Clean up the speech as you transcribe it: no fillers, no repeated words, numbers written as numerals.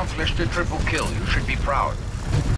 accomplished a triple kill. You should be proud.